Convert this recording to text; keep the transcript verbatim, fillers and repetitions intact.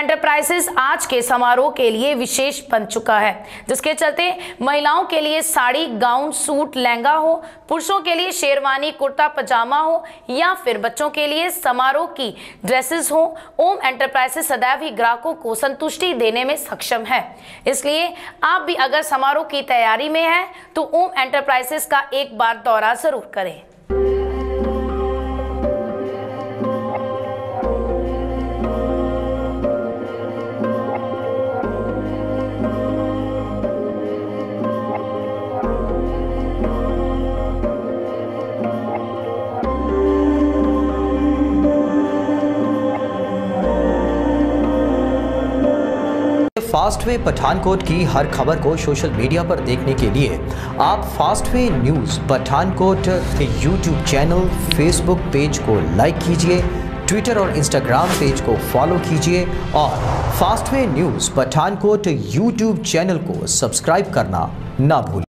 Enterprises आज के समारोह के लिए विशेष बन चुका है, जिसके चलते महिलाओं के लिए साड़ी, गाउन, सूट, लहंगा हो, पुरुषों के लिए शेरवानी, कुर्ता पजामा हो या फिर बच्चों के लिए समारोह की ड्रेसेस हो, ओम एंटरप्राइजेस सदैव ही ग्राहकों को संतुष्टि देने में सक्षम है। इसलिए आप भी अगर समारोह की तैयारी में हैं तो ओम एंटरप्राइजेस का एक बार दौरा जरूर करें। फास्टवे पठानकोट की हर खबर को सोशल मीडिया पर देखने के लिए आप फास्टवे न्यूज़ पठानकोट के यूट्यूब चैनल, फेसबुक पेज को लाइक कीजिए, ट्विटर और इंस्टाग्राम पेज को फॉलो कीजिए और Fastway news Pathankot YouTube channel को सब्सक्राइब करना ना भूलिए।